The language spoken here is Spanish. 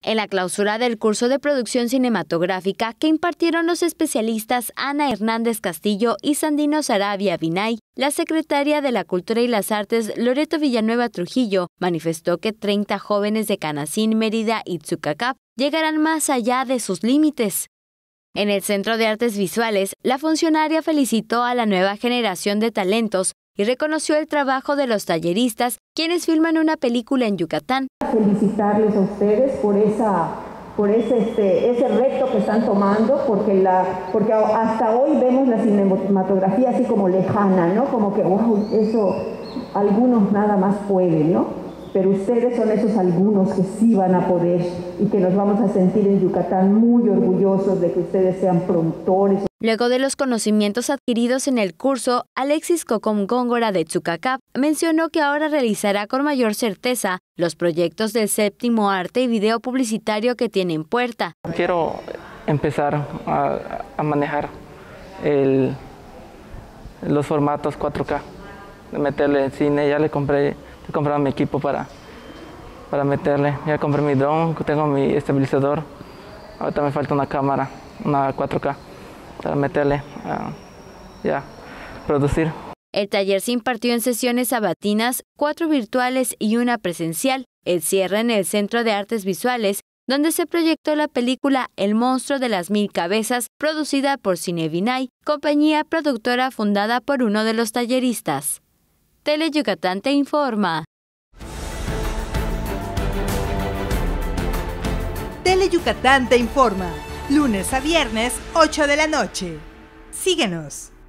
En la clausura del curso de producción cinematográfica que impartieron los especialistas Ana Hernández Castillo y Sandino Sarabia Vinay, la secretaria de la Cultura y las Artes, Loreto Villanueva Trujillo, manifestó que 30 jóvenes de Canacín, Mérida y Tzucacap llegarán más allá de sus límites. En el Centro de Artes Visuales, la funcionaria felicitó a la nueva generación de talentos y reconoció el trabajo de los talleristas, quienes filman una película en Yucatán. Felicitarles a ustedes por ese reto que están tomando, porque hasta hoy vemos la cinematografía así como lejana, ¿no? Como que, wow, eso algunos nada más pueden, ¿no? Pero ustedes son esos algunos que sí van a poder y que nos vamos a sentir en Yucatán muy orgullosos de que ustedes sean productores. Luego de los conocimientos adquiridos en el curso, Alexis Cocom Góngora de Tzucacap mencionó que ahora realizará con mayor certeza los proyectos del séptimo arte y video publicitario que tiene en puerta. Quiero empezar a manejar los formatos 4K, meterle cine. Ya le compré mi equipo para meterle. Ya compré mi drone, tengo mi estabilizador. Ahorita me falta una cámara, una 4K, para meterle producir. El taller se impartió en sesiones sabatinas, 4 virtuales y una presencial. El cierre en el Centro de Artes Visuales, donde se proyectó la película El monstruo de las 1000 cabezas, producida por Cine Vinay, compañía productora fundada por uno de los talleristas. Tele Yucatán te informa. Tele Yucatán te informa, lunes a viernes, 8 de la noche. Síguenos.